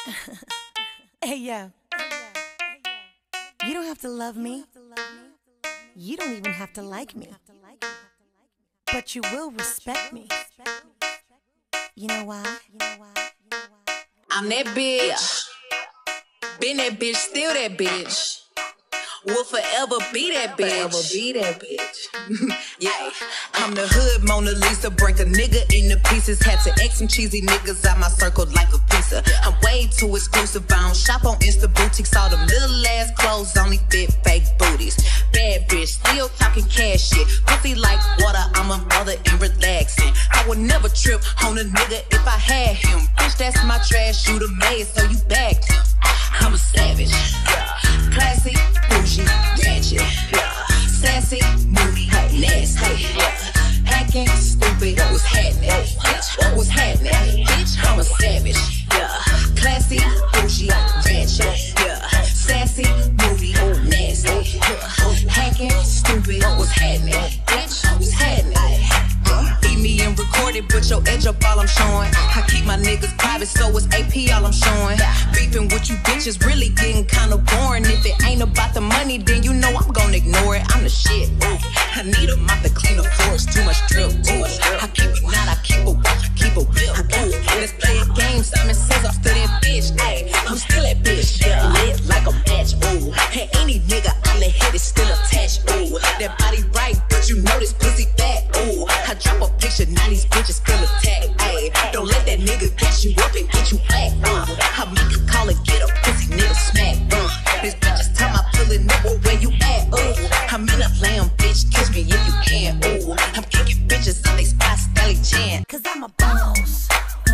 Hey, yo. You don't have to love me. You don't even have to like me. But you will respect me. You know why? I'm that bitch. Been that bitch, still that bitch. Will forever be that bitch. Yeah, I'm the hood Mona Lisa. Break a nigga into pieces. Had to X some cheesy niggas out my circle like a pizza. I'm way too exclusive. I don't shop on Insta boutiques. All them little ass clothes only fit fake booties. Bad bitch, still talking cash shit. Pussy like water, I'm a mother and relaxing. I would never trip on a nigga if I had him. Bitch, that's my trash, you the maid, so you bagged him. I'm a savage, yeah. Classy, bougie, ratchet, yeah. Sassy, moody, nasty, yeah. Hacking, stupid, what's happening? Bitch, what's happening? Bitch, I'm a savage, yeah. Classy, bougie, ratchet, yeah. Sassy, moody, nasty, yeah. Hacking, stupid, what's happening? Bitch, what's happening? Eat me and record it, but your edge up all I'm showing. I keep my niggas private, so it's AP all I'm showing. Beefing with you bitches really getting kinda boring. If it ain't about the money, then you know I'm gonna ignore it. I'm the shit, ooh. I need a mop to clean the floors, too much drip, ooh. I keep a knot, I keep a watch, I keep a whip, ooh. Let's play a game, Simon says I'm still that bitch, ayy. I'm still that bitch, yeah. Lit like a match, ooh. And any nigga I let hit is still attached, ooh. That body right, but you know this pussy fat, ooh. I drop a picture, now these bitches feel attacked, ayy. Don't let that nigga catch you up and get you back, I make a call and get a pussy nigga smack, This bitch just tell my pulling up where you at, ooh. I'm in a lamb, bitch, kiss me if you can, ooh. I'm kicking bitches on they spot, Stelly Chan. Cause I'm a boss.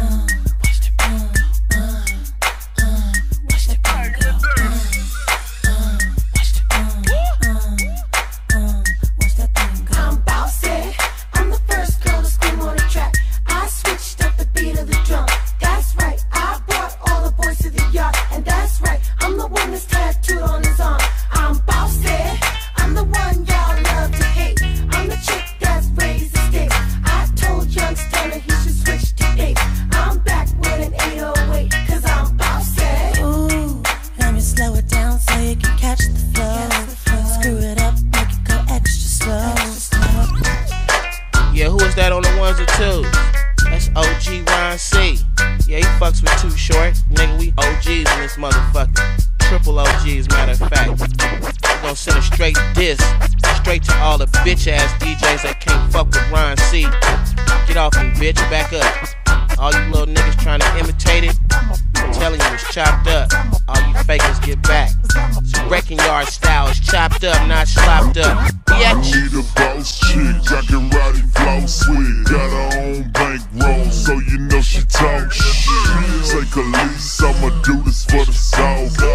Yeah, who is that on the ones and twos? That's OG Ron C. Yeah, he fucks with Too Short. Nigga, we OGs in this motherfucker. Triple OGs, matter of fact. We gon' send a straight diss straight to all the bitch ass DJs that can't fuck with Ron C. Get off me, bitch, back up. All you little niggas trying to imitate it, I'm telling you, it's chopped up. All you fakers get back. It's Wrecking Yard style, it's chopped up, not slopped up. I need a boss chick, I can ride it floss with. Got her own bankroll, so you know she talk shit. Take a lease, I'ma do this for the South.